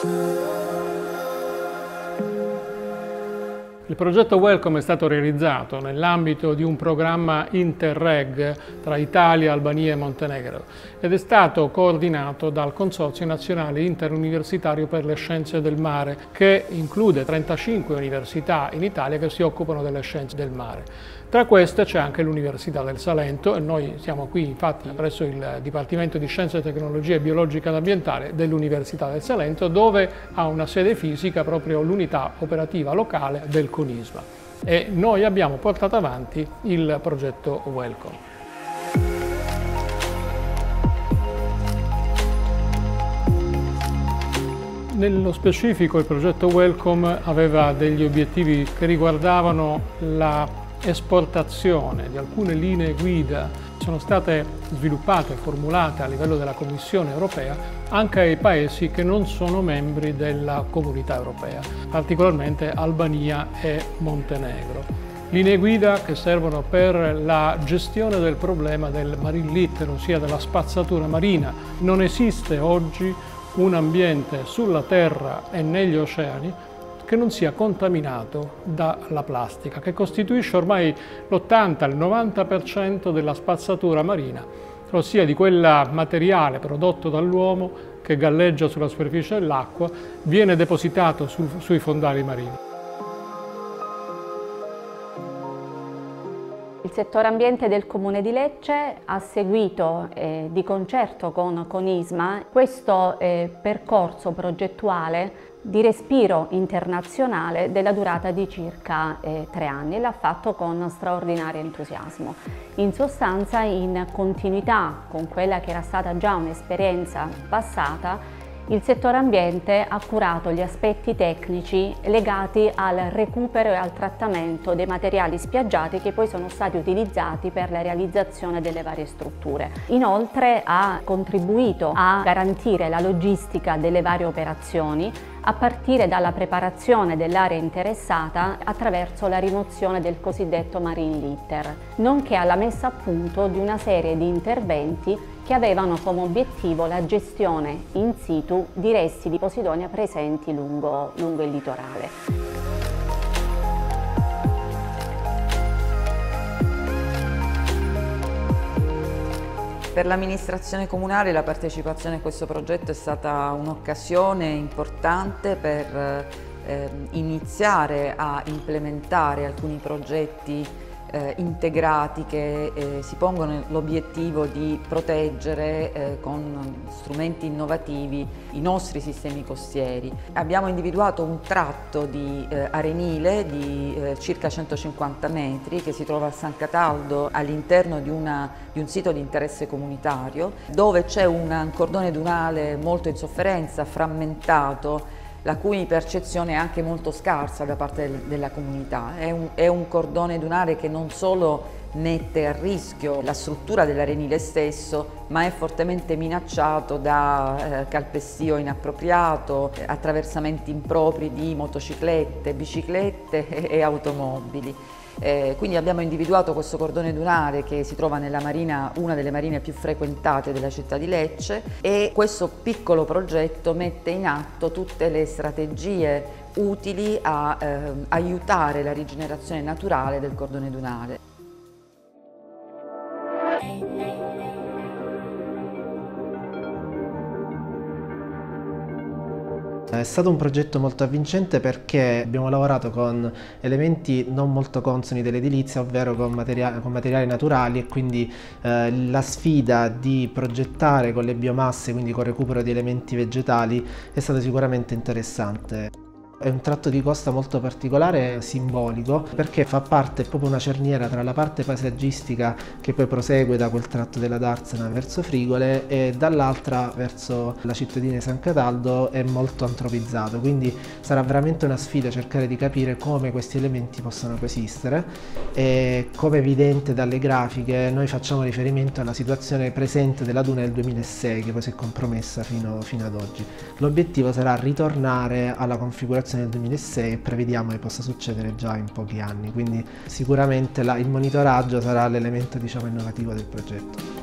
Il progetto Welcome è stato realizzato nell'ambito di un programma Interreg tra Italia, Albania e Montenegro ed è stato coordinato dal Consorzio Nazionale Interuniversitario per le Scienze del Mare, che include 35 università in Italia che si occupano delle scienze del mare. Tra queste c'è anche l'Università del Salento e noi siamo qui infatti presso il Dipartimento di Scienze, Tecnologie Biologica ed Ambientale dell'Università del Salento, dove ha una sede fisica proprio l'unità operativa locale del CONISMA, e noi abbiamo portato avanti il progetto Welcome. Nello specifico il progetto Welcome aveva degli obiettivi che riguardavano la esportazione di alcune linee guida che sono state sviluppate e formulate a livello della Commissione europea anche ai paesi che non sono membri della Comunità europea, particolarmente Albania e Montenegro. Linee guida che servono per la gestione del problema del marine litter, ossia della spazzatura marina. Non esiste oggi un ambiente sulla terra e negli oceani che non sia contaminato dalla plastica, che costituisce ormai l'80-90% della spazzatura marina, ossia di quel materiale prodotto dall'uomo che galleggia sulla superficie dell'acqua, viene depositato sui fondali marini. Il settore ambiente del Comune di Lecce ha seguito di concerto con CONISMA questo percorso progettuale di respiro internazionale della durata di circa 3 anni e l'ha fatto con straordinario entusiasmo. In sostanza, in continuità con quella che era stata già un'esperienza passata, il settore ambiente ha curato gli aspetti tecnici legati al recupero e al trattamento dei materiali spiaggiati che poi sono stati utilizzati per la realizzazione delle varie strutture. Inoltre ha contribuito a garantire la logistica delle varie operazioni a partire dalla preparazione dell'area interessata attraverso la rimozione del cosiddetto marine litter, nonché alla messa a punto di una serie di interventi che avevano come obiettivo la gestione in situ di resti di posidonia presenti lungo il litorale. Per l'amministrazione comunale la partecipazione a questo progetto è stata un'occasione importante per iniziare a implementare alcuni progetti integrati che si pongono l'obiettivo di proteggere con strumenti innovativi i nostri sistemi costieri. Abbiamo individuato un tratto di arenile di circa 150 metri che si trova a San Cataldo all'interno di un sito di interesse comunitario, dove c'è un cordone dunale molto in sofferenza, frammentato, la cui percezione è anche molto scarsa da parte della comunità. È un cordone dunale che non solo mette a rischio la struttura dell'arenile stesso, ma è fortemente minacciato da calpestio inappropriato, attraversamenti impropri di motociclette, biciclette e automobili. Quindi abbiamo individuato questo cordone dunale che si trova nella marina, una delle marine più frequentate della città di Lecce, e questo piccolo progetto mette in atto tutte le strategie utili a aiutare la rigenerazione naturale del cordone dunale. È stato un progetto molto avvincente perché abbiamo lavorato con elementi non molto consoni dell'edilizia, ovvero con materiali naturali, e quindi la sfida di progettare con le biomasse, quindi con recupero di elementi vegetali, è stata sicuramente interessante. È un tratto di costa molto particolare e simbolico perché fa parte proprio una cerniera tra la parte paesaggistica che poi prosegue da quel tratto della Darsena verso Frigole e dall'altra verso la cittadina di San Cataldo è molto antropizzato, quindi sarà veramente una sfida cercare di capire come questi elementi possano coesistere, e come evidente dalle grafiche noi facciamo riferimento alla situazione presente della duna del 2006 che poi si è compromessa fino ad oggi. L'obiettivo sarà ritornare alla configurazione del 2006 e prevediamo che possa succedere già in pochi anni, quindi sicuramente il monitoraggio sarà l'elemento, diciamo, innovativo del progetto.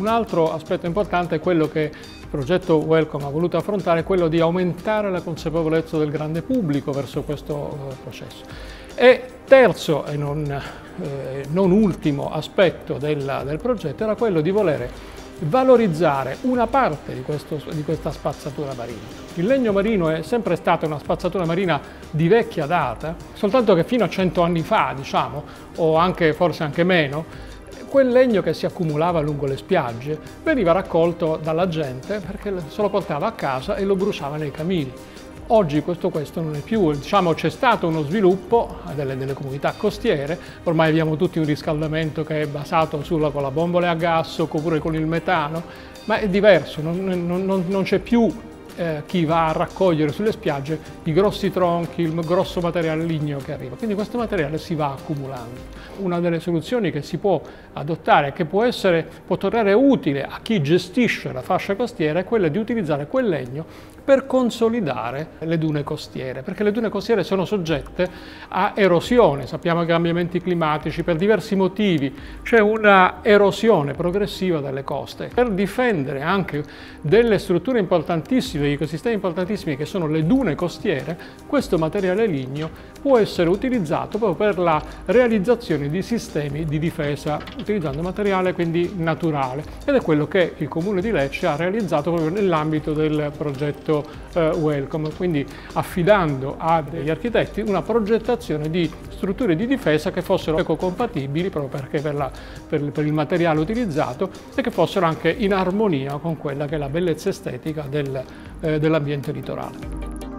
Un altro aspetto importante è quello che il progetto Welcome ha voluto affrontare, quello di aumentare la consapevolezza del grande pubblico verso questo processo. E terzo e non ultimo aspetto del progetto era quello di volere valorizzare una parte di questa spazzatura marina. Il legno marino è sempre stata una spazzatura marina di vecchia data, soltanto che fino a 100 anni fa, diciamo, o anche forse anche meno, quel legno che si accumulava lungo le spiagge veniva raccolto dalla gente perché se lo portava a casa e lo bruciava nei camini. Oggi questo non è più, diciamo, c'è stato uno sviluppo delle comunità costiere, ormai abbiamo tutti un riscaldamento che è basato con la bombole a gas oppure con il metano, ma è diverso, non c'è più chi va a raccogliere sulle spiagge i grossi tronchi, il grosso materiale ligneo che arriva, quindi questo materiale si va accumulando. Una delle soluzioni che si può adottare e che può tornare utile a chi gestisce la fascia costiera è quella di utilizzare quel legno per consolidare le dune costiere, perché le dune costiere sono soggette a erosione, sappiamo che i cambiamenti climatici per diversi motivi c'è una erosione progressiva delle coste. Per difendere anche delle strutture importantissime, degli ecosistemi importantissimi che sono le dune costiere, questo materiale ligneo può essere utilizzato proprio per la realizzazione di sistemi di difesa utilizzando materiale quindi naturale, ed è quello che il Comune di Lecce ha realizzato proprio nell'ambito del progetto Welcome, quindi affidando a degli architetti una progettazione di strutture di difesa che fossero ecocompatibili proprio perché per il materiale utilizzato e che fossero anche in armonia con quella che è la bellezza estetica dell'ambiente litorale.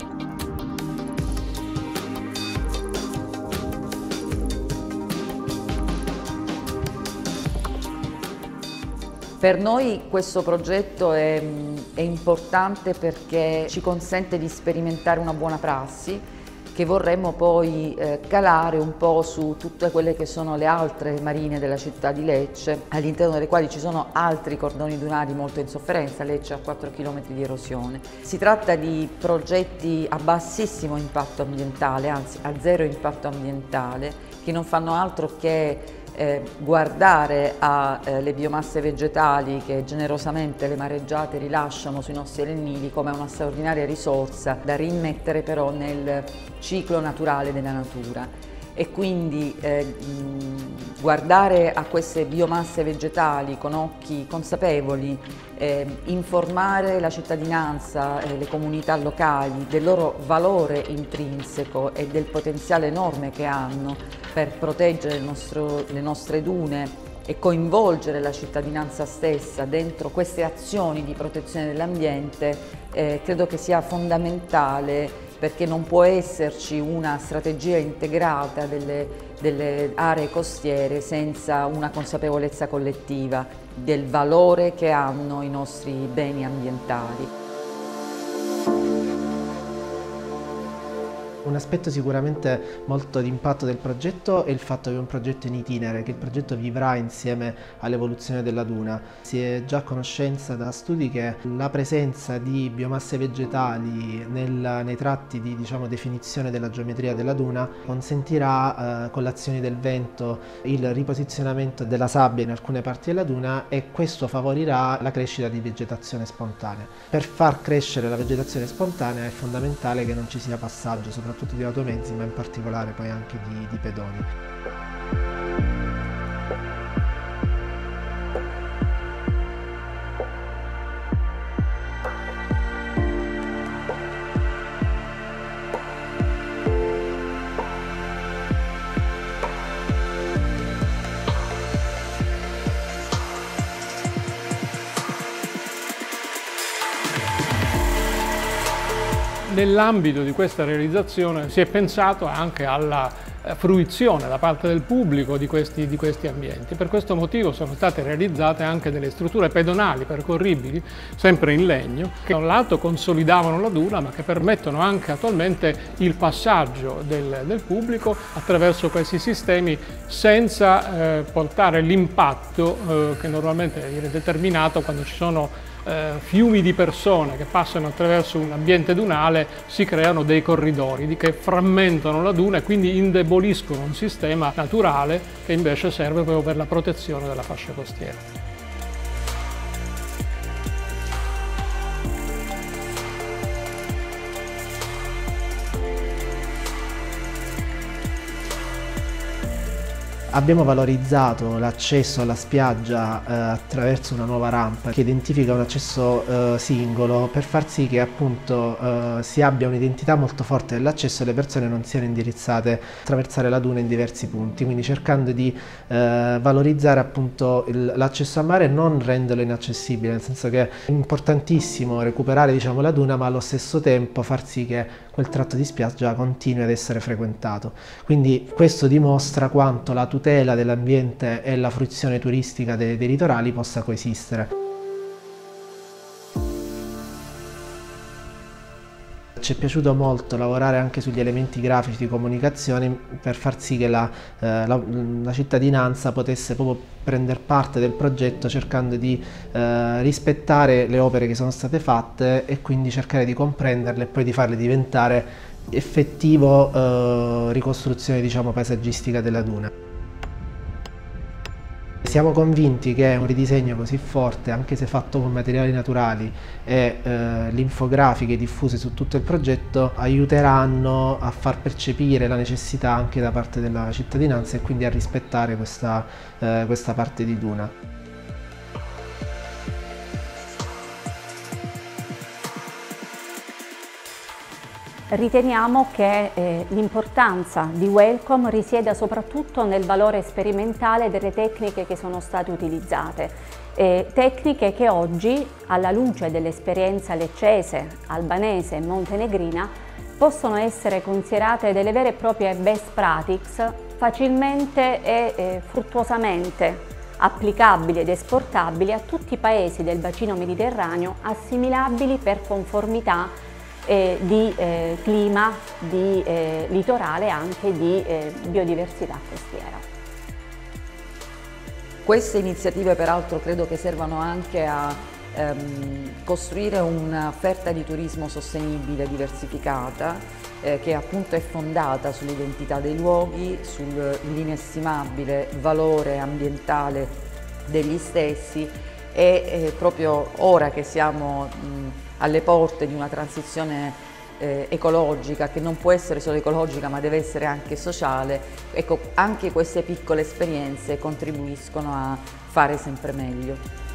Per noi questo progetto è importante perché ci consente di sperimentare una buona prassi che vorremmo poi calare un po' su tutte quelle che sono le altre marine della città di Lecce, all'interno delle quali ci sono altri cordoni dunari molto in sofferenza. Lecce ha 4 km di erosione. Si tratta di progetti a bassissimo impatto ambientale, anzi a zero impatto ambientale, che non fanno altro che guardare alle biomasse vegetali che generosamente le mareggiate rilasciano sui nostri arenili come una straordinaria risorsa da rimettere però nel ciclo naturale della natura, e quindi guardare a queste biomasse vegetali con occhi consapevoli, informare la cittadinanza e le comunità locali del loro valore intrinseco e del potenziale enorme che hanno per proteggere le nostre dune e coinvolgere la cittadinanza stessa dentro queste azioni di protezione dell'ambiente, credo che sia fondamentale, perché non può esserci una strategia integrata delle aree costiere senza una consapevolezza collettiva del valore che hanno i nostri beni ambientali. Un aspetto sicuramente molto d'impatto del progetto è il fatto che è un progetto in itinere, che il progetto vivrà insieme all'evoluzione della duna. Si è già a conoscenza da studi che la presenza di biomasse vegetali nei tratti di definizione della geometria della duna consentirà con le azioni del vento il riposizionamento della sabbia in alcune parti della duna, e questo favorirà la crescita di vegetazione spontanea. Per far crescere la vegetazione spontanea è fondamentale che non ci sia passaggio, soprattutto di automezzi, ma in particolare poi anche di pedoni. Nell'ambito di questa realizzazione si è pensato anche alla fruizione da parte del pubblico di questi ambienti. Per questo motivo sono state realizzate anche delle strutture pedonali percorribili, sempre in legno, che da un lato consolidavano la duna, ma che permettono anche attualmente il passaggio del pubblico attraverso questi sistemi senza portare l'impatto che normalmente viene determinato quando ci sono fiumi di persone che passano attraverso un ambiente dunale. Si creano dei corridori che frammentano la duna e quindi indeboliscono un sistema naturale che invece serve proprio per la protezione della fascia costiera. Abbiamo valorizzato l'accesso alla spiaggia attraverso una nuova rampa che identifica un accesso singolo per far sì che appunto si abbia un'identità molto forte dell'accesso e le persone non siano indirizzate a attraversare la duna in diversi punti, quindi cercando di valorizzare appunto l'accesso al mare e non renderlo inaccessibile, nel senso che è importantissimo recuperare, diciamo, la duna, ma allo stesso tempo far sì che quel tratto di spiaggia continui ad essere frequentato. Quindi questo dimostra quanto la tutela dell'ambiente e la fruizione turistica dei litorali possa coesistere. Ci è piaciuto molto lavorare anche sugli elementi grafici di comunicazione per far sì che la cittadinanza potesse proprio prendere parte del progetto, cercando di rispettare le opere che sono state fatte e quindi cercare di comprenderle e poi di farle diventare effettivo ricostruzione, diciamo, paesaggistica della duna. Siamo convinti che un ridisegno così forte, anche se fatto con materiali naturali e l'infografiche diffuse su tutto il progetto, aiuteranno a far percepire la necessità anche da parte della cittadinanza e quindi a rispettare questa parte di duna. Riteniamo che l'importanza di Welcome risieda soprattutto nel valore sperimentale delle tecniche che sono state utilizzate, tecniche che oggi, alla luce dell'esperienza leccese, albanese e montenegrina, possono essere considerate delle vere e proprie best practices facilmente e fruttuosamente applicabili ed esportabili a tutti i paesi del bacino mediterraneo, assimilabili per conformità di clima, di litorale e anche di biodiversità costiera. Queste iniziative peraltro credo che servano anche a costruire un'offerta di turismo sostenibile, diversificata, che appunto è fondata sull'identità dei luoghi, sull'inestimabile valore ambientale degli stessi e proprio ora che siamo alle porte di una transizione ecologica, che non può essere solo ecologica ma deve essere anche sociale, ecco, anche queste piccole esperienze contribuiscono a fare sempre meglio.